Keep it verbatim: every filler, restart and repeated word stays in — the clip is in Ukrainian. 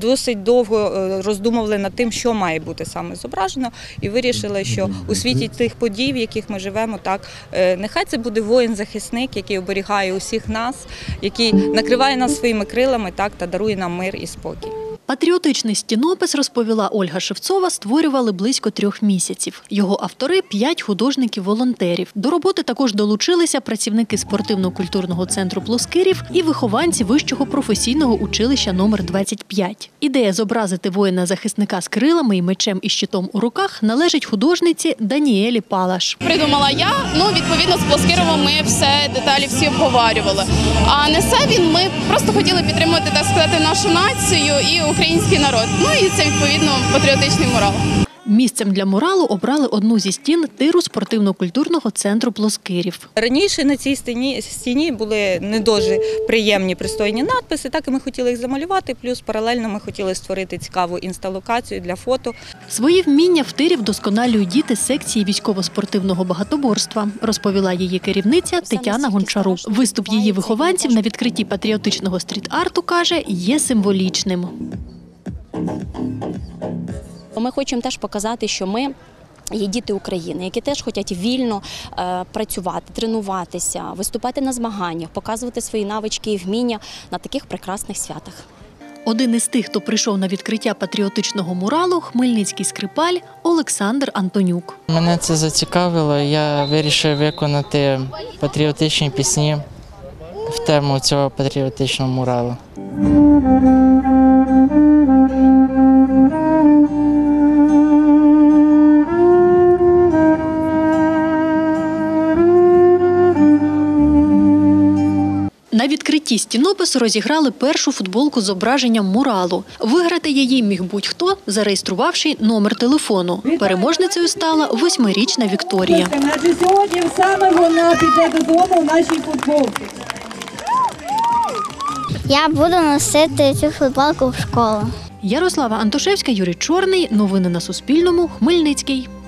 досить довго роздумували над тим, що має бути саме зображено, і вирішили, що у світі тих подій, в яких ми живемо, так, нехай це буде воїн-захисник, який оберігає усіх нас, який накриває нас своїми крилами, так, та дарує нам мир і спокій. Патріотичний стінопис, розповіла Ольга Шевцова, створювали близько трьох місяців. Його автори – п'ять художників-волонтерів. До роботи також долучилися працівники спортивно-культурного центру «Плоскирів» і вихованці Вищого професійного училища номер двадцять п'ять. Ідея зобразити воїна-захисника з крилами і мечем і щитом у руках належить художниці Даніелі Палаш. Придумала я, ну, відповідно, з Плоскировим ми все, деталі всі обговорювали. А несе він, ми просто хотіли підтримувати, так сказати, нашу націю і український народ. Ну і це, відповідно, патріотичний мурал. Місцем для муралу обрали одну зі стін тиру спортивно-культурного центру «Плоскирів». Раніше на цій стіні, стіні були не дуже приємні, пристойні надписи, так і ми хотіли їх замалювати, плюс паралельно ми хотіли створити цікаву інсталокацію для фото. Свої вміння в тирі вдосконалюють діти з секції військово-спортивного багатоборства, розповіла її керівниця Тетяна Гончарук. Виступ її вихованців на відкритті патріотичного стріт-арту, каже, є символічним. Ми хочемо теж показати, що ми є діти України, які теж хочуть вільно е, працювати, тренуватися, виступати на змаганнях, показувати свої навички і вміння на таких прекрасних святах. Один із тих, хто прийшов на відкриття патріотичного муралу – хмельницький скрипаль Олександр Антонюк. Мене це зацікавило, я вирішив виконати патріотичні пісні в тему цього патріотичного муралу. На відкритті стінопису розіграли першу футболку з зображенням муралу. Виграти її міг будь-хто, зареєструвавши номер телефону. Переможницею стала восьмирічна Вікторія. Адже сьогодні саме вона піде додому в нашій футболці. Я буду носити цю футболку в школу. Ярослава Антошевська, Юрій Чорний. Новини на Суспільному. Хмельницький.